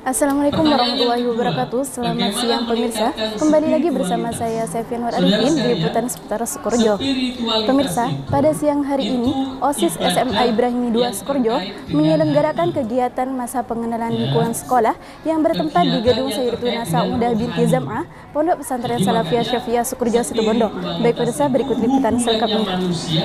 Assalamualaikum warahmatullahi wabarakatuh. Selamat siang pemirsa. Kembali lagi bersama saya Sefian Nur Arifin di liputan seputar Sukorejo. Pemirsa, pada siang hari ini OSIS SMA Ibrahimi 2 Sukorejo menyelenggarakan kegiatan masa pengenalan lingkungan sekolah yang bertempat di Gedung Sayyidatuna Saudah binti Zam'ah, Pondok Pesantren Salafiyah Syafi'iyah Sukorejo Situbondo. Baik pemirsa, berikut liputan selengkapnya.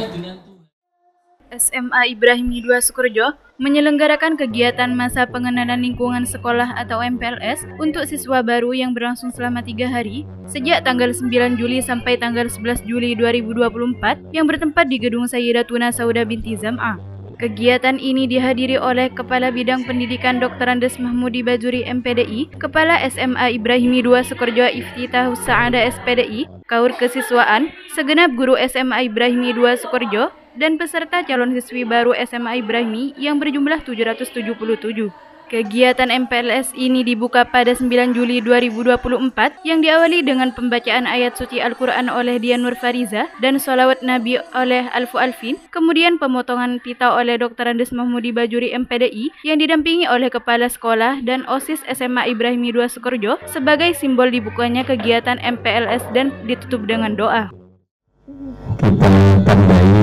SMA Ibrahimi 2 Sukorejo menyelenggarakan kegiatan masa pengenalan lingkungan sekolah atau MPLS untuk siswa baru yang berlangsung selama 3 hari sejak tanggal 9 Juli sampai tanggal 11 Juli 2024 yang bertempat di Gedung Sayyidatuna Saudah binti Zam'ah. Kegiatan ini dihadiri oleh Kepala Bidang Pendidikan Dr. Andes Mahmudi Bajuri MPDI, Kepala SMA Ibrahimi 2 Sukorejo Iftitahus Sa'adah SPDI, Kaur Kesiswaan, segenap guru SMA Ibrahimi 2 Sukorejo, dan peserta calon siswi baru SMA Ibrahimi yang berjumlah 777. Kegiatan MPLS ini dibuka pada 9 Juli 2024 yang diawali dengan pembacaan ayat suci Al-Quran oleh Dian Nur Fariza dan sholawat Nabi oleh Alfu Alfin, kemudian pemotongan pita oleh Dr. Andes Mahmudi Bajuri MPDI yang didampingi oleh Kepala Sekolah dan OSIS SMA Ibrahimi 2 Sukorejo sebagai simbol dibukanya kegiatan MPLS dan ditutup dengan doa. Kita tandai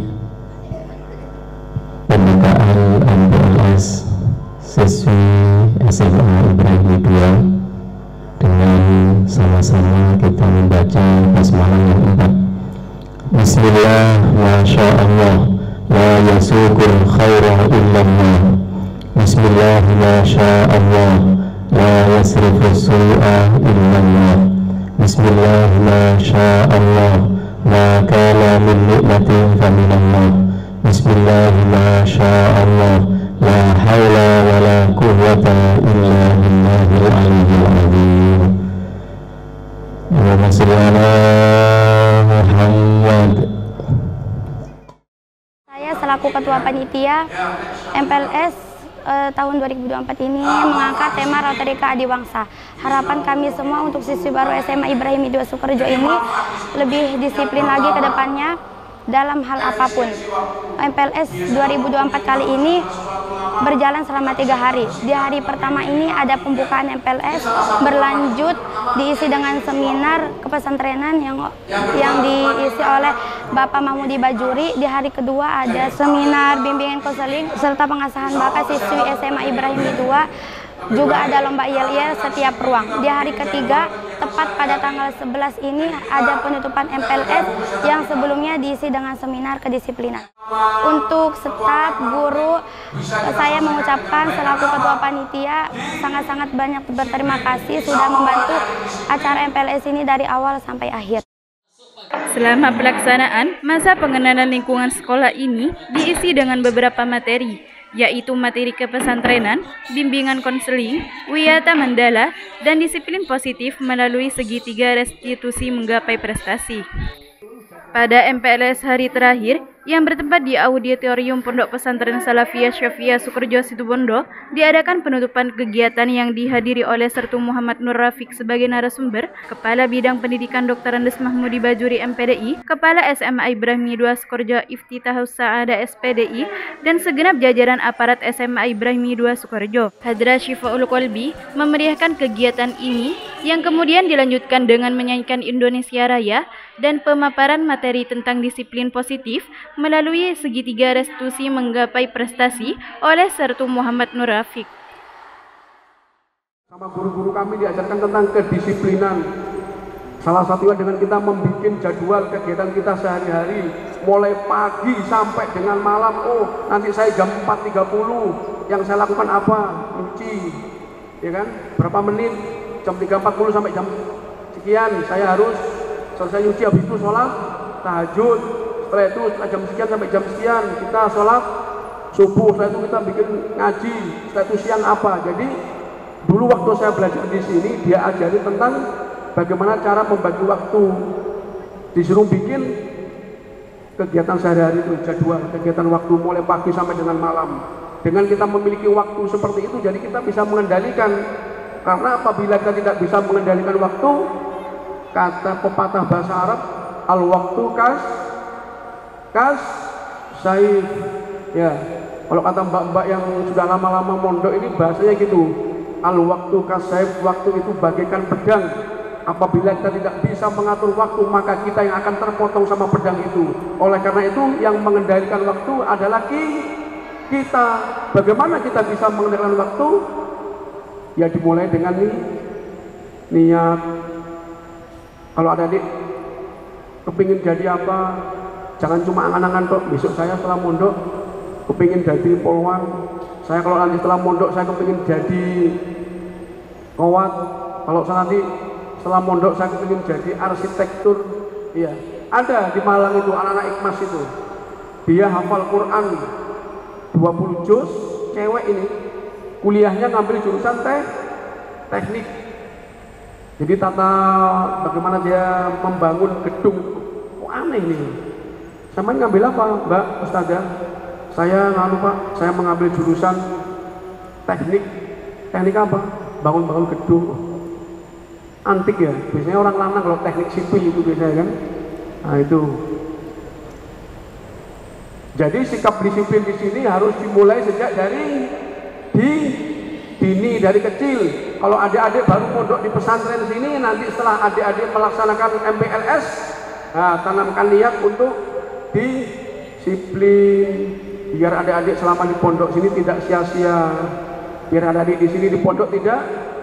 pembukaan MPLS siswi SMA Ibrahimi 2 dengan sama-sama kita membaca basmalah yang 4. Bismillah, Masya Allah, la yasukul khaira illallah. Bismillah, Masya Allah, la yasrifus su'a illallah. Bismillah, Masya Allah, ma kana min ni'matin faminallah. Bismillah, Masya Allah, la hawla wa la quwwata illa billahil aliyyil azim. Allahumma shalli ala Muhammad. Saya selaku Ketua Panitia MPLS tahun 2024 ini mengangkat tema Rautarika Adiwangsa. Harapan kami semua untuk siswi baru SMA Ibrahimi 2 Sukorejo ini lebih disiplin lagi ke depannya dalam hal apapun. MPLS 2024 kali ini berjalan selama 3 hari. Di hari pertama ini ada pembukaan MPLS, berlanjut diisi dengan seminar kepesantrenan yang diisi oleh Bapak Mahmudi Bajuri. Di hari kedua ada seminar bimbingan konseling serta pengasahan bakat siswi SMA Ibrahimi 2. Juga ada lomba yel-yel setiap ruang. Di hari ketiga, tepat pada tanggal 11 ini ada penutupan MPLS yang sebelumnya diisi dengan seminar kedisiplinan. Untuk staf, guru, saya mengucapkan selaku Ketua Panitia sangat-sangat banyak berterima kasih sudah membantu acara MPLS ini dari awal sampai akhir. Selama pelaksanaan, masa pengenalan lingkungan sekolah ini diisi dengan beberapa materi, yaitu materi kepesantrenan, bimbingan konseling, wiyata mandala, dan disiplin positif melalui segitiga restitusi menggapai prestasi. Pada MPLS hari terakhir, yang bertempat di Auditorium Pondok Pesantren Salafiyah Syafi'iyah Sukorejo Situbondo, diadakan penutupan kegiatan yang dihadiri oleh Sertu Muhammad Nur Rafiq sebagai narasumber, Kepala Bidang Pendidikan Dr. Andes Mahmudi Bajuri MPDI, Kepala SMA Ibrahimi 2 Sukorejo Iftitahus Sa'adah SPDI, dan segenap jajaran aparat SMA Ibrahimi 2 Sukorejo. Hadra Syifaul Qalbi memeriahkan kegiatan ini yang kemudian dilanjutkan dengan menyanyikan Indonesia Raya dan pemaparan materi tentang disiplin positif melalui segitiga restitusi menggapai prestasi oleh Sertu Muhammad Nur Rafiq. Sama guru-guru kami diajarkan tentang kedisiplinan. Salah satunya dengan kita membuat jadwal kegiatan kita sehari-hari, mulai pagi sampai dengan malam. Oh, nanti saya jam 4.30 yang saya lakukan apa? Nyuci, ya kan? Berapa menit? Jam 3.40 sampai jam sekian saya harus selesai nyuci, habis itu sholat tahajud. Setelah itu jam sekian sampai jam sekian kita sholat subuh. Setelah itu kita bikin ngaji. Setelah itu siang apa? Jadi dulu waktu saya belajar di sini dia ajari tentang bagaimana cara membagi waktu. Disuruh bikin kegiatan sehari-hari itu jadwal kegiatan waktu mulai pagi sampai dengan malam. Dengan kita memiliki waktu seperti itu, jadi kita bisa mengendalikan. Karena apabila kita tidak bisa mengendalikan waktu, kata pepatah bahasa Arab, al-waktu kas saif. Ya, kalau kata mbak-mbak yang sudah lama-lama mondok ini bahasanya gitu. Al-waktu kasaib, waktu itu bagaikan pedang. Apabila kita tidak bisa mengatur waktu, maka kita yang akan terpotong sama pedang itu. Oleh karena itu, yang mengendalikan waktu adalah kita. Bagaimana kita bisa mengendalikan waktu? Ya dimulai dengan niat. Kalau ada adik kepingin jadi apa, jangan cuma angan-angan kok. Besok saya setelah mondok kepingin jadi polwan. Saya kalau nanti setelah mondok saya kepingin jadi kowat. Kalau saya nanti setelah mondok saya kepingin jadi arsitektur. Iya, ada di Malang itu anak-anak Ikmas itu. Dia hafal Quran 20 juz, cewek ini. Kuliahnya ngambil jurusan teknik. Jadi bagaimana dia membangun gedung. Kok aneh nih. Sama ngambil apa, Mbak Ustazah? Saya Pak, saya mengambil jurusan teknik. Teknik apa? Bangun-bangun gedung. Antik ya. Biasanya orang lanang kalau teknik sipil itu biasanya kan. Nah itu. Jadi sikap disiplin di sini harus dimulai sejak dari dini, dari kecil. Kalau adik-adik baru mondok di pesantren sini, nanti setelah adik-adik melaksanakan MPLS, nah, tanamkan niat untuk disiplin, biar adik-adik selama di pondok sini tidak sia-sia, biar adik-adik di sini di pondok tidak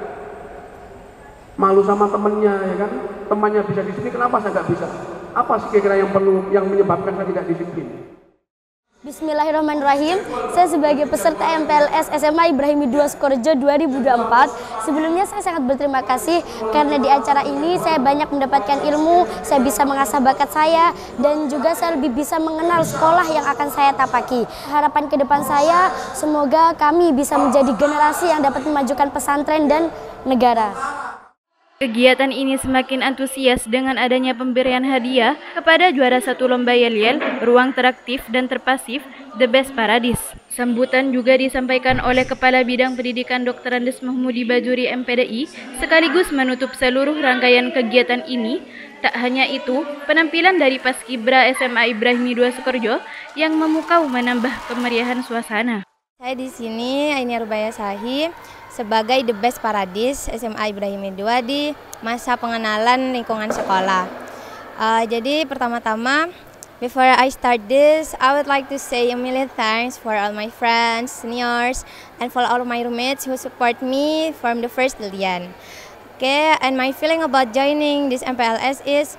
malu sama temennya, ya kan? Temannya bisa disiplin, kenapa saya nggak bisa? Apa sih kira-kira yang menyebabkan saya tidak disiplin? Bismillahirrahmanirrahim. Saya sebagai peserta MPLS SMA Ibrahimi 2 Sukorejo 2024, sebelumnya saya sangat berterima kasih karena di acara ini saya banyak mendapatkan ilmu, saya bisa mengasah bakat saya, dan juga saya lebih bisa mengenal sekolah yang akan saya tapaki. Harapan ke depan saya, semoga kami bisa menjadi generasi yang dapat memajukan pesantren dan negara. Kegiatan ini semakin antusias dengan adanya pemberian hadiah kepada juara 1 lomba yel-yel, ruang teraktif dan terpasif, The Best Paradis. Sambutan juga disampaikan oleh Kepala Bidang Pendidikan Dr. Andes Mahmudi Bajuri MPDI, sekaligus menutup seluruh rangkaian kegiatan ini. Tak hanya itu, penampilan dari Paskibra SMA Ibrahimi 2 Sukorejo yang memukau menambah kemeriahan suasana. Saya di sini Aini Rubaya Sahi sebagai The Best Paradis SMA Ibrahimi 2 di masa pengenalan lingkungan sekolah. Jadi pertama-tama, before I start this, I would like to say a million thanks for all my friends, seniors, and for all my roommates who support me from the first lilian. Okay, and my feeling about joining this MPLS is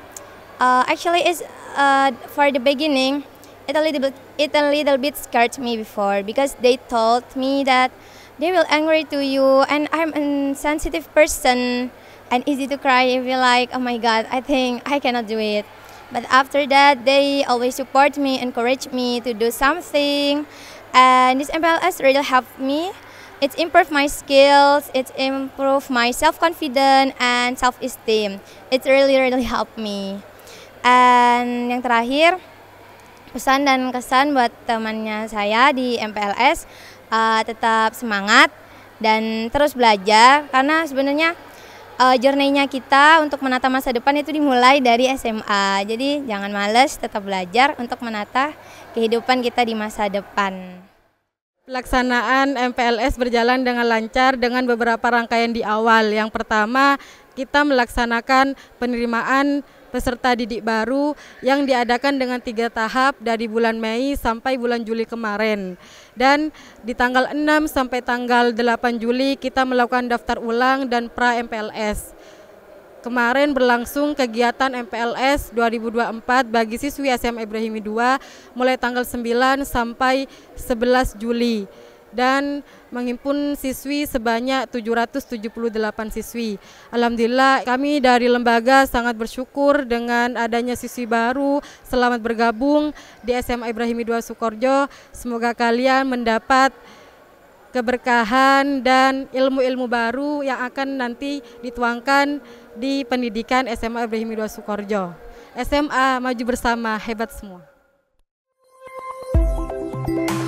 for the beginning, it a little bit scared me before because they told me that they will angry to you, and I'm a sensitive person and easy to cry if you like, oh my God, I think I cannot do it. But after that, they always support me, encourage me to do something, and this MPLS really helped me. It's improved my skills, it's improved my self-confidence and self-esteem. It really helped me. And yang terakhir, pesan dan kesan buat temannya saya di MPLS, tetap semangat dan terus belajar, karena sebenarnya journey-nya kita untuk menata masa depan itu dimulai dari SMA. Jadi jangan males, tetap belajar untuk menata kehidupan kita di masa depan. Pelaksanaan MPLS berjalan dengan lancar dengan beberapa rangkaian di awal. Yang pertama, kita melaksanakan penerimaan peserta didik baru yang diadakan dengan 3 tahap dari bulan Mei sampai bulan Juli kemarin. Dan di tanggal 6 sampai tanggal 8 Juli kita melakukan daftar ulang dan pra-MPLS. Kemarin berlangsung kegiatan MPLS 2024 bagi siswi SMA Ibrahimi 2 mulai tanggal 9 sampai 11 Juli. Dan menghimpun siswi sebanyak 778 siswi. Alhamdulillah kami dari lembaga sangat bersyukur dengan adanya siswi baru. Selamat bergabung di SMA Ibrahimi 2 Sukorejo. Semoga kalian mendapat keberkahan dan ilmu-ilmu baru yang akan nanti dituangkan di pendidikan SMA Ibrahimi 2 Sukorejo. SMA maju bersama, hebat semua.